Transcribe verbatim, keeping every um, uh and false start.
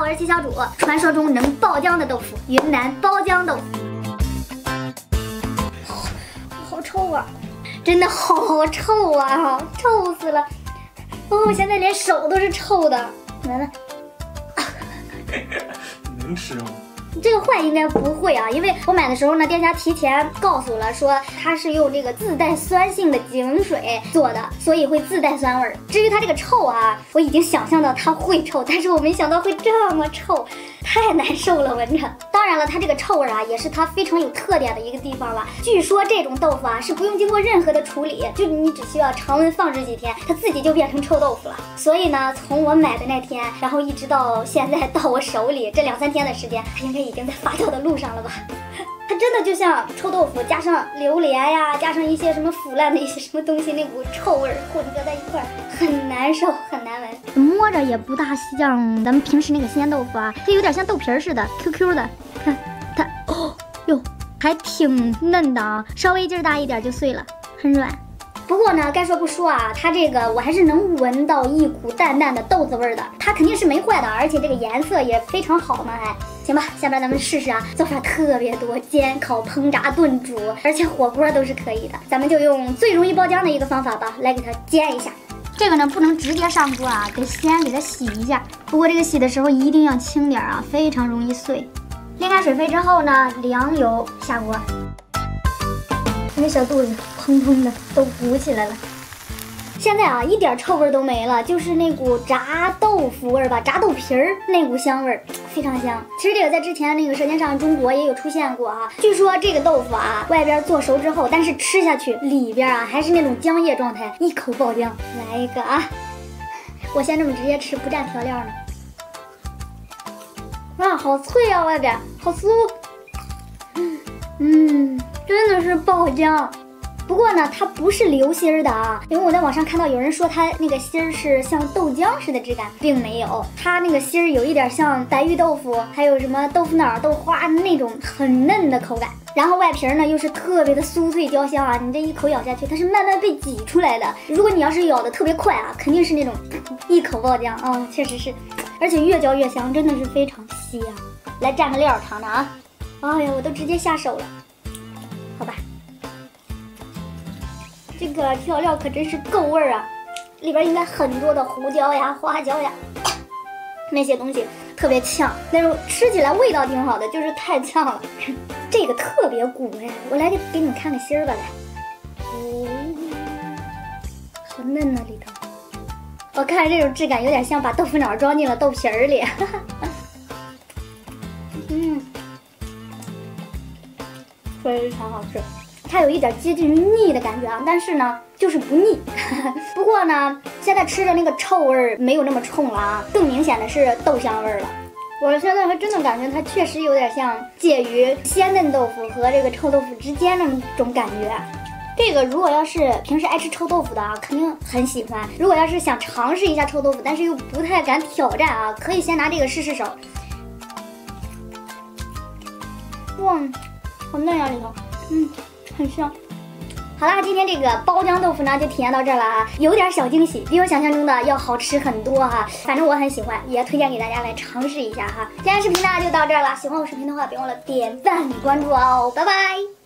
我是七小主，传说中能爆浆的豆腐——云南包浆豆腐。好，好臭啊！真的好臭啊，臭死了！哦，我现在连手都是臭的。来来， 能吃吗？ 这个坏应该不会啊，因为我买的时候呢，店家提前告诉了，说它是用这个自带酸性的井水做的，所以会自带酸味儿。至于它这个臭啊，我已经想象到它会臭，但是我没想到会这么臭，太难受了，闻着。当然了，它这个臭味啊，也是它非常有特点的一个地方了。据说这种豆腐啊是不用经过任何的处理，就你只需要常温放置几天，它自己就变成臭豆腐了。所以呢，从我买的那天，然后一直到现在到我手里这两三天的时间，它应该已经在发酵的路上了吧？它真的就像臭豆腐加上榴莲呀，加上一些什么腐烂的一些什么东西，那股臭味混合在一块儿，很难受，很难闻。摸着也不大像咱们平时那个鲜豆腐啊，它有点像豆皮儿似的 ，Q Q 的。看它，哦哟，还挺嫩的啊，稍微劲儿大一点就碎了，很软。不过呢，该说不说啊，它这个我还是能闻到一股淡淡的豆子味儿的，它肯定是没坏的，而且这个颜色也非常好呢，还行吧。下边咱们试试啊，做法特别多，煎、烤、烹炸、炖、煮，而且火锅都是可以的。咱们就用最容易爆浆的一个方法吧，来给它煎一下。这个呢不能直接上锅啊，得先给它洗一下。不过这个洗的时候一定要轻点啊，非常容易碎。沥开水沸之后呢，凉油下锅。那小肚子砰砰的都鼓起来了。现在啊，一点臭味都没了，就是那股炸豆腐味儿吧，炸豆皮儿那股香味儿，非常香。其实这个在之前那个《舌尖上的中国》也有出现过啊。据说这个豆腐啊，外边做熟之后，但是吃下去里边啊还是那种浆液状态，一口爆浆。来一个啊，我先这么直接吃，不蘸调料呢。哇，好脆啊，外边好酥。嗯。真的是爆浆，不过呢，它不是流心儿的啊，因为我在网上看到有人说它那个心儿是像豆浆似的质感，并没有，它那个心儿有一点像白玉豆腐，还有什么豆腐脑、豆花那种很嫩的口感，然后外皮呢又是特别的酥脆焦香啊，你这一口咬下去，它是慢慢被挤出来的。如果你要是咬的特别快啊，肯定是那种一口爆浆啊、哦，确实是，而且越嚼越香，真的是非常香。来蘸个料尝尝啊，哎呀，我都直接下手了。好吧，这个调料可真是够味儿啊！里边应该很多的胡椒呀、花椒呀，那些东西特别呛，但是吃起来味道挺好的，就是太呛了。这个特别鼓哎，我来给给你们看个芯儿吧，来，哦，好嫩啊里头。我看这种质感有点像把豆腐脑装进了豆皮儿里。嗯。非常好吃，它有一点接近于腻的感觉啊，但是呢，就是不腻。不过呢，现在吃的那个臭味没有那么冲了啊，更明显的是豆香味了。我现在还真的感觉它确实有点像介于鲜嫩豆腐和这个臭豆腐之间那种感觉。这个如果要是平时爱吃臭豆腐的啊，肯定很喜欢。如果要是想尝试一下臭豆腐，但是又不太敢挑战啊，可以先拿这个试试手。哇！好嫩呀、啊、里头，嗯，很香。好啦，今天这个包浆豆腐呢就体验到这儿了啊，有点小惊喜，比我想象中的要好吃很多哈。反正我很喜欢，也推荐给大家来尝试一下哈。今天视频呢就到这儿了，喜欢我视频的话别忘了点赞关注哦，拜拜。